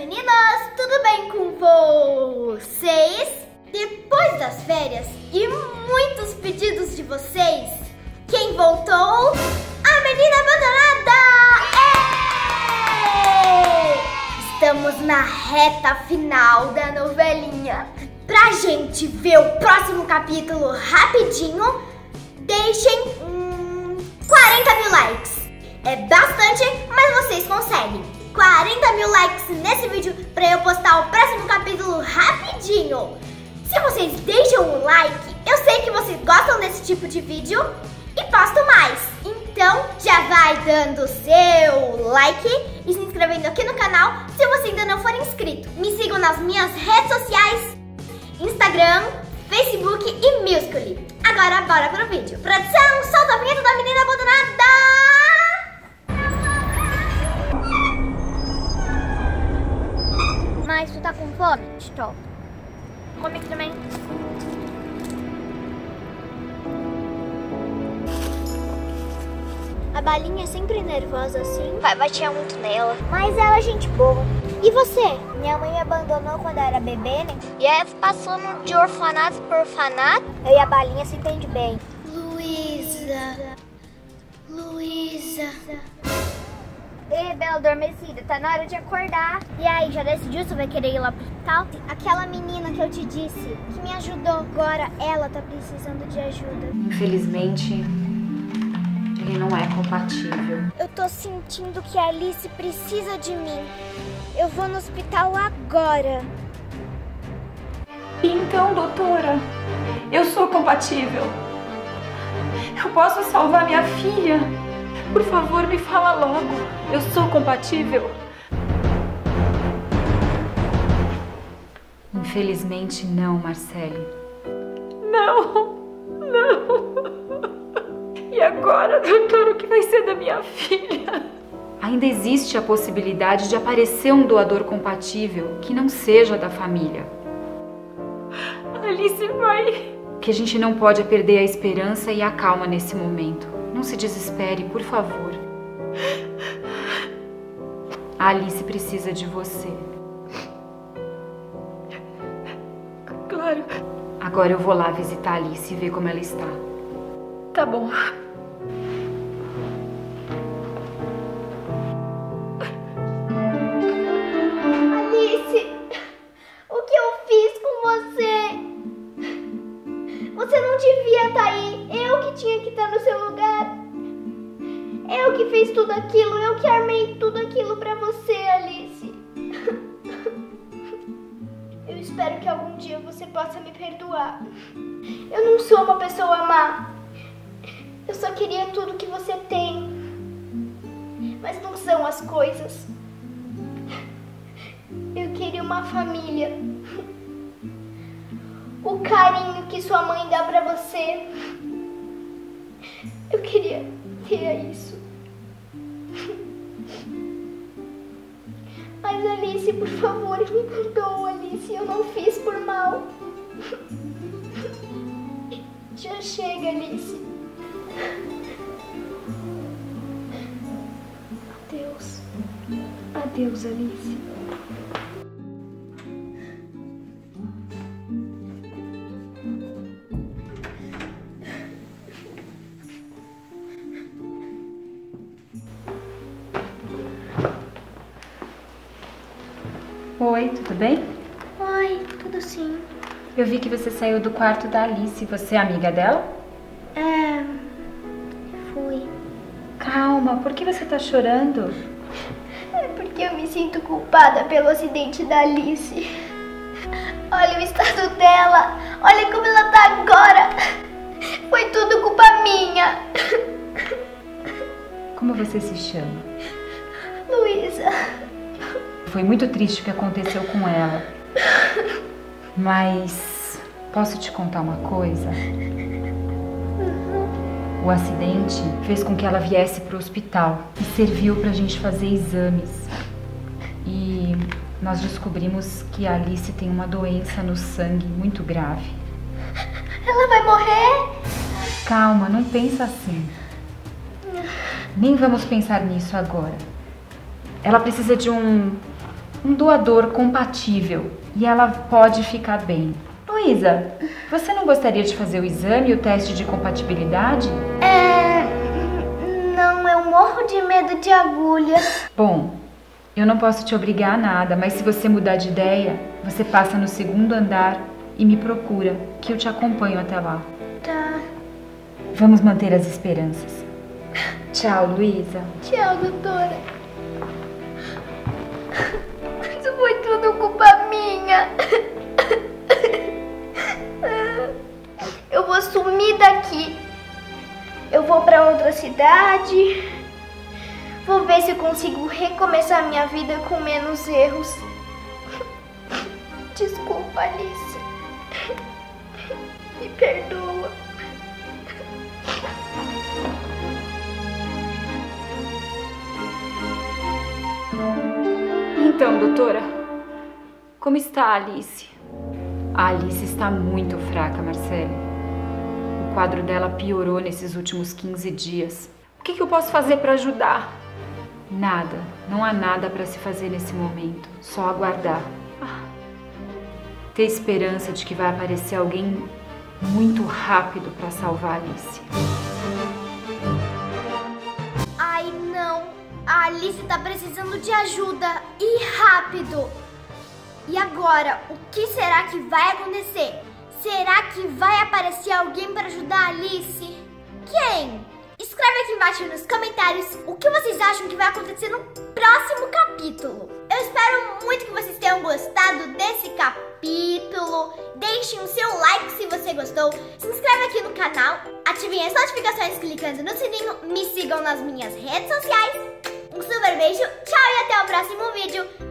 meninas! Tudo bem com vocês? Depois das férias e muitos pedidos de vocês, quem voltou? A menina abandonada! Estamos na reta final da novelinha. Pra gente ver o próximo capítulo rapidinho, deixem 40 mil likes. É bastante, mas vocês conseguem. 40 mil likes nesse vídeo pra eu postar o próximo capítulo rapidinho. Se vocês deixam um like, eu sei que vocês gostam desse tipo de vídeo e posto mais. Então já vai dando seu like e se inscrevendo aqui no canal se você ainda não for inscrito. Me sigam nas minhas redes sociais, Instagram, Facebook e Musical.ly. Agora bora pro vídeo. Produção, solta a vinheta da menina abandonada! Mas tu tá com fome? Estou. Come aqui também. A Balinha é sempre nervosa assim. Vai bater muito nela. Mas ela é gente boa. E você? Minha mãe me abandonou quando eu era bebê, né? E aí passando de orfanato por orfanato. Eu e a Balinha se entende bem. Luísa. Ei, Bela adormecida, tá na hora de acordar. E aí, já decidiu se vai querer ir lá pro hospital? Aquela menina que eu te disse, que me ajudou, agora ela tá precisando de ajuda. Infelizmente, ele não é compatível. Eu tô sentindo que a Alice precisa de mim. Eu vou no hospital agora. Então, doutora, eu sou compatível. Eu posso salvar minha filha. Por favor, me fala logo. Eu sou compatível. Infelizmente não, Marcele. Não. E agora, doutor, o que vai ser da minha filha? Ainda existe a possibilidade de aparecer um doador compatível que não seja da família. Alice vai... O que a gente não pode é perder a esperança e a calma nesse momento. Não se desespere, por favor. A Alice precisa de você. Claro. Agora eu vou lá visitar a Alice e ver como ela está. Tá bom. Alice, o que eu fiz com você? Você não devia estar aí. Eu que tinha que estar no seu lugar. Eu que fiz tudo aquilo. Eu que armei tudo aquilo pra você, Alice. Eu espero que algum dia você possa me perdoar. Eu não sou uma pessoa má. Eu só queria tudo que você tem. Mas não são as coisas. Eu queria uma família. O carinho que sua mãe dá pra você. Eu queria ter isso. Mas Alice, por favor, me perdoa, Alice. Eu não fiz por mal. Já chega, Alice. Adeus. Adeus, Alice. Oi, tudo bem? Oi, tudo sim. Eu vi que você saiu do quarto da Alice. Você é amiga dela? Fui. Calma, por que você tá chorando? É porque eu me sinto culpada pelo acidente da Alice. Olha o estado dela. Olha como ela tá agora. Foi tudo culpa minha. Como você se chama? Luísa. Foi muito triste o que aconteceu com ela. Mas posso te contar uma coisa? O acidente fez com que ela viesse para o hospital e serviu para a gente fazer exames. E nós descobrimos que a Alice tem uma doença no sangue muito grave. Ela vai morrer? Calma, não pensa assim. Nem vamos pensar nisso agora. Ela precisa de um um doador compatível e ela pode ficar bem. Luísa, você não gostaria de fazer o exame e o teste de compatibilidade? Não, eu morro de medo de agulha. Bom, eu não posso te obrigar a nada, mas se você mudar de ideia, você passa no 2º andar e me procura, que eu te acompanho até lá. Tá. Vamos manter as esperanças. Tchau, Luísa. Tchau, doutora. Isso foi tudo culpa minha. Eu vou sumir daqui. Eu vou pra outra cidade. Vou ver se eu consigo recomeçar minha vida com menos erros. Desculpa, Alice. Me perdoa. Então, doutora, como está a Alice? A Alice está muito fraca, Marcele. O quadro dela piorou nesses últimos 15 dias. O que eu posso fazer para ajudar? Nada. Não há nada para se fazer nesse momento. Só aguardar. Ter esperança de que vai aparecer alguém muito rápido para salvar a Alice. Ai, não. A Alice tá precisando de ajuda e rápido. E agora, o que será que vai acontecer? Será que vai aparecer alguém para ajudar a Alice? Quem? Escreve aqui embaixo nos comentários o que vocês acham que vai acontecer no próximo capítulo. Eu espero muito que vocês tenham gostado desse capítulo. Deixem o seu like se você gostou. Se inscreve aqui no canal. Ativem as notificações clicando no sininho. Me sigam nas minhas redes sociais. Um super beijo, tchau e até o próximo vídeo.